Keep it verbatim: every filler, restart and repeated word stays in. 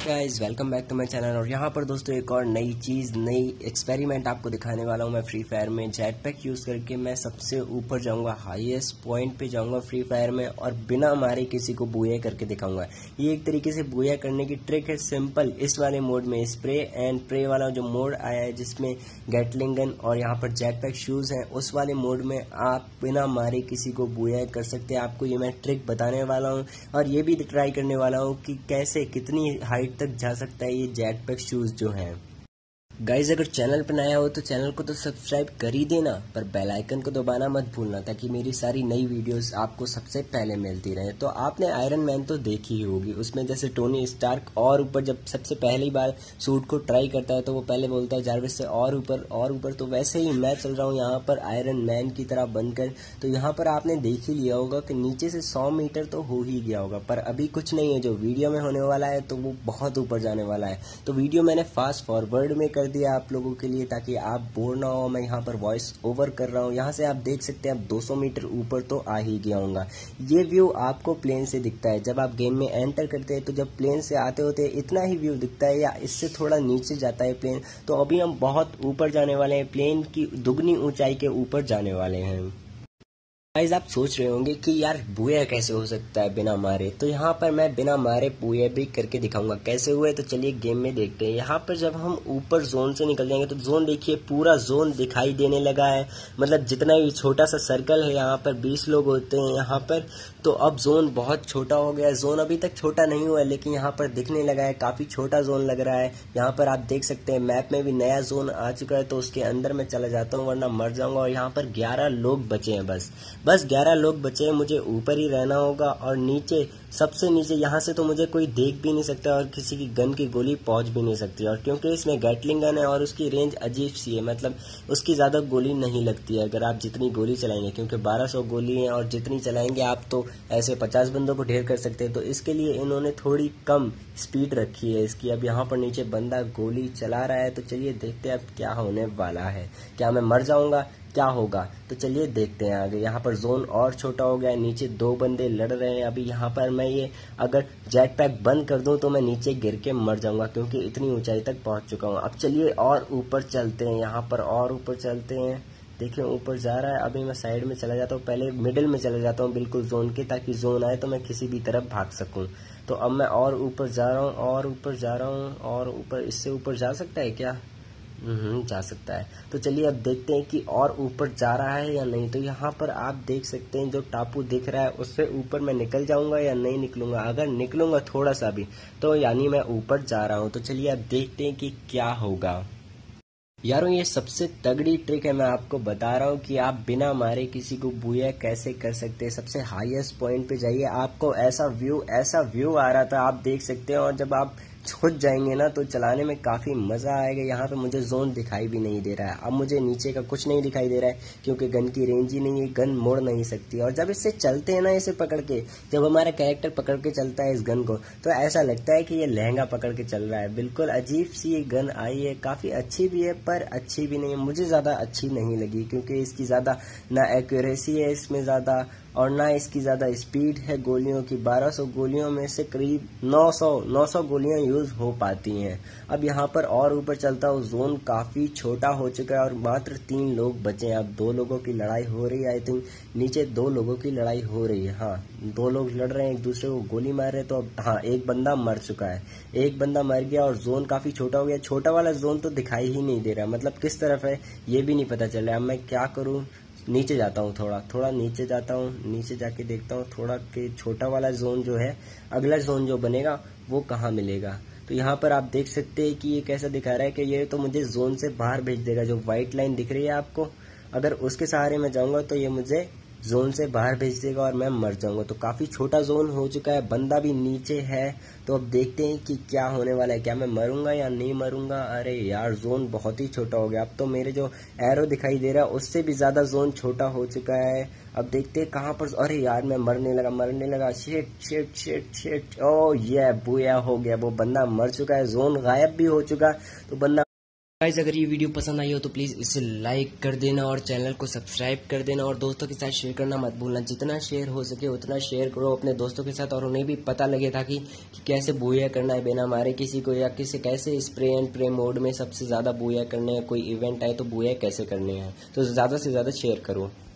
Guys welcome back to my channel. और यहाँ पर दोस्तों एक और नई चीज़ नई एक्सपेरिमेंट आपको दिखाने वाला हूँ। मैं फ्री फायर में जेट पैक यूज़ करके मैं सबसे ऊपर जाऊँगा, हाईएस्ट पॉइंट पे जाऊँगा फ्री फायर में, और बिना मारे किसी को बूया करके दिखाऊंगा। ये एक तरीके से बूया करने की ट्रिक है, सिंपल। इस वाले मोड में स्प्रे एंड प्रे वाला जो मोड आया है जिसमें गैटलिंग गन और यहाँ पर जेट पैक शूज़ हैं, उस वाले मोड में आप बिना मारे किसी को बूया कर सकते हैं। आपको ये मैं ट्रिक बताने वाला हूँ और ये भी ट्राई करने वाला हूँ कि कैसे कितनी हाइट तक जा सकता है ये जेट पैक शूज जो हैं। गाइज अगर चैनल पर नया हो तो चैनल को तो सब्सक्राइब कर ही देना, पर बेल आइकन को दबाना मत भूलना ताकि मेरी सारी नई वीडियोस आपको सबसे पहले मिलती रहे। तो आपने आयरन मैन तो देखी ही होगी, उसमें जैसे टोनी स्टार्क और ऊपर जब सबसे पहली बार सूट को ट्राई करता है तो वो पहले बोलता है जारविस से और ऊपर और ऊपर। तो वैसे ही मैं चल रहा हूँ यहाँ पर आयरन मैन की तरह बनकर। तो यहाँ पर आपने देख ही लिया होगा कि नीचे से सौ मीटर तो हो ही गया होगा, पर अभी कुछ नहीं है। जो वीडियो में होने वाला है तो वो बहुत ऊपर जाने वाला है। तो वीडियो मैंने फास्ट फॉरवर्ड में कर दिया आप लोगों के लिए ताकि आप बोर ना हो। मैं यहाँ पर वॉइस ओवर कर रहा हूँ। यहाँ से आप देख सकते हैं अब दो सौ मीटर ऊपर तो आ ही गया होगा। ये व्यू आपको प्लेन से दिखता है जब आप गेम में एंटर करते हैं, तो जब प्लेन से आते होते हैं इतना ही व्यू दिखता है या इससे थोड़ा नीचे जाता है प्लेन। तो अभी हम बहुत ऊपर जाने वाले हैं, प्लेन की दुगनी ऊंचाई के ऊपर जाने वाले हैं। गाइस आप सोच रहे होंगे कि यार बूया कैसे हो सकता है बिना मारे। तो यहाँ पर मैं बिना मारे बूया भी करके दिखाऊंगा कैसे हुए। तो चलिए गेम में देखते हैं। यहाँ पर जब हम ऊपर जोन से निकल जाएंगे तो जोन देखिए पूरा जोन दिखाई देने लगा है। मतलब जितना भी छोटा सा सर्कल है, यहाँ पर बीस लोग होते हैं यहाँ पर, तो अब जोन बहुत छोटा हो गया है। जोन अभी तक छोटा नहीं हुआ है लेकिन यहाँ पर दिखने लगा है, काफी छोटा जोन लग रहा है। यहाँ पर आप देख सकते हैं मैप में भी नया जोन आ चुका है, तो उसके अंदर मैं चला जाता हूँ वरना मर जाऊंगा। और यहाँ पर ग्यारह लोग बचे हैं, बस बस ग्यारह लोग बचे हैं। मुझे ऊपर ही रहना होगा और नीचे, सबसे नीचे, यहाँ से तो मुझे कोई देख भी नहीं सकता और किसी की गन की गोली पहुंच भी नहीं सकती। और क्योंकि इसमें गैटलिंग गन है और उसकी रेंज अजीब सी है, मतलब उसकी ज़्यादा गोली नहीं लगती है अगर आप जितनी गोली चलाएंगे, क्योंकि बारह सौ गोली है और जितनी चलाएंगे आप तो ऐसे पचास बंदों को ढेर कर सकते हैं। तो इसके लिए इन्होंने थोड़ी कम स्पीड रखी है इसकी। अब यहाँ पर नीचे बंदा गोली चला रहा है, तो चलिए देखते हैं अब क्या होने वाला है। क्या मैं मर जाऊंगा, क्या होगा? तो चलिए देखते हैं आगे। यहाँ पर जोन और छोटा हो गया है, नीचे दो बंदे लड़ रहे हैं। अभी यहाँ पर मैं ये अगर जेट पैक बंद कर दूं तो मैं नीचे गिर के मर जाऊंगा क्योंकि इतनी ऊंचाई तक पहुंच चुका हूँ। अब चलिए और ऊपर चलते हैं, यहाँ पर और ऊपर चलते हैं। देखिए ऊपर जा रहा है। अभी मैं साइड में चला जाता हूँ, पहले मिडिल में चला जाता हूँ बिल्कुल जोन के, ताकि जोन आए तो मैं किसी भी तरफ भाग सकूँ। तो अब मैं और ऊपर जा रहा हूँ और ऊपर जा रहा हूँ और ऊपर। इससे ऊपर जा सकता है क्या? हम्म जा सकता है। तो चलिए अब देखते हैं कि और ऊपर जा रहा है या नहीं। तो यहाँ पर आप देख सकते हैं जो टापू दिख रहा है उससे ऊपर मैं निकल जाऊंगा या नहीं निकलूंगा। अगर निकलूंगा थोड़ा सा भी तो यानी मैं ऊपर जा रहा हूँ। तो चलिए अब देखते हैं कि क्या होगा। यारों ये सबसे तगड़ी ट्रिक है, मैं आपको बता रहा हूँ कि आप बिना मारे किसी को बूया कैसे कर सकते हैं। सबसे हाईएस्ट पॉइंट पे जाइए, आपको ऐसा व्यू ऐसा व्यू आ रहा था, आप देख सकते हैं। और जब आप खुद जाएंगे ना तो चलाने में काफी मजा आएगा। यहाँ पे मुझे जोन दिखाई भी नहीं दे रहा है। अब मुझे नीचे का कुछ नहीं दिखाई दे रहा है क्योंकि गन की रेंज ही नहीं है, गन मोड़ नहीं सकती। और जब इससे चलते हैं ना, इसे पकड़ के, जब हमारा कैरेक्टर पकड़ के चलता है इस गन को, तो ऐसा लगता है कि ये लहंगा पकड़ के चल रहा है। बिल्कुल अजीब सी ये गन आई है, काफी अच्छी भी है पर अच्छी भी नहीं है। मुझे ज्यादा अच्छी नहीं लगी क्योंकि इसकी ज्यादा ना एक्यूरेसी है इसमें ज्यादा, और ना इसकी ज्यादा स्पीड है गोलियों की। बारह सौ गोलियों में से करीब नौ सौ गोलियां यूज हो पाती हैं। अब यहाँ पर और ऊपर चलता हूँ। जोन काफी छोटा हो चुका है और मात्र तीन लोग बचे हैं। अब दो लोगों की लड़ाई हो रही है, आई थिंक नीचे दो लोगों की लड़ाई हो रही है। हाँ, दो लोग लड़ रहे हैं, एक दूसरे को गोली मार रहे हैं। तो अब हाँ, एक बंदा मर चुका है, एक बंदा मर गया और जोन काफी छोटा हो गया। छोटा वाला जोन तो दिखाई ही नहीं दे रहा, मतलब किस तरफ है ये भी नहीं पता चल रहा है। अब मैं क्या करूँ? नीचे जाता हूँ, थोड़ा थोड़ा नीचे जाता हूँ, नीचे जाके देखता हूँ थोड़ा कि छोटा वाला जोन जो है, अगला जोन जो बनेगा वो कहाँ मिलेगा। तो यहाँ पर आप देख सकते हैं कि ये कैसा दिखा रहा है कि ये तो मुझे जोन से बाहर भेज देगा। जो व्हाइट लाइन दिख रही है आपको, अगर उसके सहारे में जाऊंगा तो ये मुझे जोन से बाहर भेज देगा और मैं मर जाऊंगा। तो काफी छोटा जोन हो चुका है, बंदा भी नीचे है। तो अब देखते हैं कि क्या होने वाला है, क्या मैं मरूंगा या नहीं मरूंगा। अरे यार जोन बहुत ही छोटा हो गया। अब तो मेरे जो एरो दिखाई दे रहा है उससे भी ज्यादा जोन छोटा हो चुका है। अब देखते हैं कहाँ पर। अरे यार मैं मरने लगा मरने लगा shit shit shit shit. Oh ये बूया हो गया, वो बंदा मर चुका है, जोन गायब भी हो चुका। तो बंदा गाइस अगर ये वीडियो पसंद आई हो तो प्लीज़ इसे लाइक कर देना और चैनल को सब्सक्राइब कर देना और दोस्तों के साथ शेयर करना मत भूलना। जितना शेयर हो सके उतना शेयर करो अपने दोस्तों के साथ और उन्हें भी पता लगे ताकि कि कैसे बूया करना है बिना मारे किसी को, या किसी कैसे स्प्रे एंड प्रे मोड में सबसे ज़्यादा बूया करने हैं, कोई इवेंट आए तो बूया कैसे करने हैं। तो ज़्यादा से ज़्यादा शेयर करो।